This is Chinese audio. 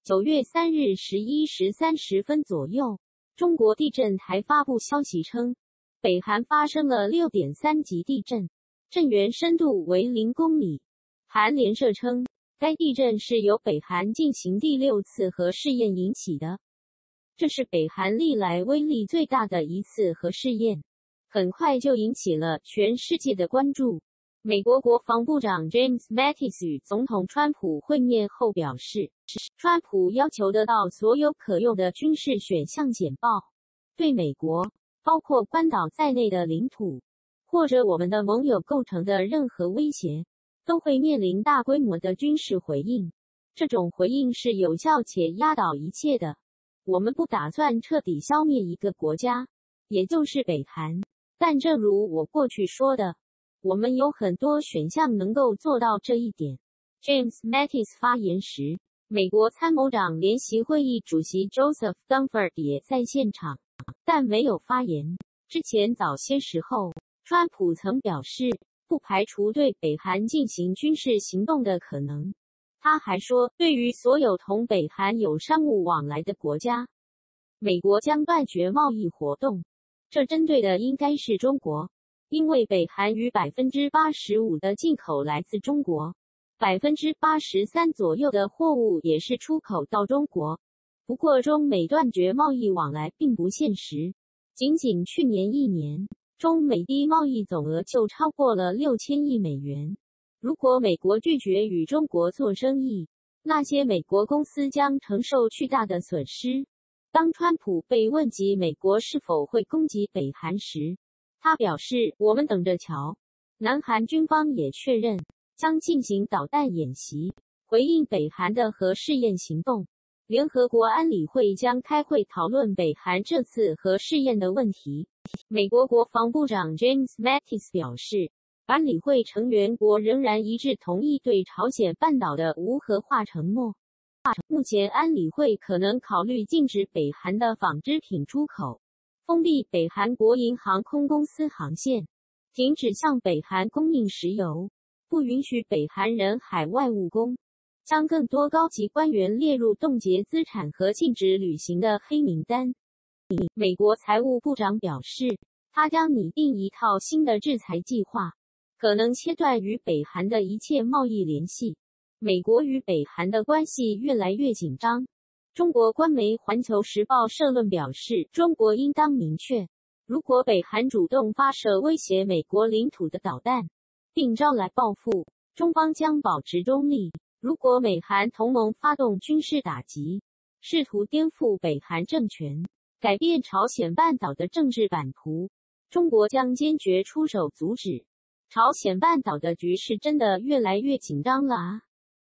9月3日11时30分左右，中国地震台发布消息称，北韩发生了 6.3 级地震，震源深度为0公里。韩联社称，该地震是由北韩进行第6次核试验引起的，这是北韩历来威力最大的一次核试验，很快就引起了全世界的关注。美国国防部长 James Mattis 与总统川普会面后表示，川普要求得到所有可用的军事选项简报，对美国，包括关岛在内的领土，或者我们的盟友构成的任何威胁，都会面临大规模的军事回应。这种回应是有效且压倒一切的。我们不打算彻底消灭一个国家，也就是北韩。但正如我过去说的，我们有很多选项能够做到这一点。James Mattis 发言时，美国参谋长联席会议主席 Joseph Dunford 也在现场，但没有发言。之前早些时候，川普曾表示，不排除对北韩进行军事行动的可能。他还说，对于所有同北韩有商务往来的国家，美国将断绝贸易活动。这针对的应该是中国，因为北韩逾 85% 的进口来自中国， 83% 左右的货物也是出口到中国。不过中美断绝贸易往来并不现实，仅去年1年，中美的贸易总额就超过了6000亿美元。如果美国拒绝与中国做生意，那些美国公司将承受巨大的损失。当川普被问及美国是否会攻击北韩时，他表示，我们等着瞧。南韩军方也确认，将进行导弹演习，回应北韩的核试验行动。联合国安理会将开会讨论北韩这次核试验的问题。美国国防部长 James Mattis 表示，安理会成员国仍然一致同意对朝鲜半岛的无核化承诺。目前安理会可能考虑禁止北韩的纺织品出口，封闭北韩国营航空公司航线，停止向北韩供应石油，不允许北韩人海外务工，将更多高级官员列入冻结资产和禁止旅行的黑名单。美国财务部长表示，他将拟定一套新的制裁计划，可能切断与北韩的一切贸易联系。美国与北韩的关系越来越紧张。中国官媒《环球时报》社论表示，中国应当明确，如果北韩主动发射威胁美国领土的导弹，并招来报复，中方将保持中立。如果美韩同盟发动军事打击，试图颠覆北韩政权，改变朝鲜半岛的政治版图，中国将坚决出手阻止。朝鲜半岛的局势真的越来越紧张了啊！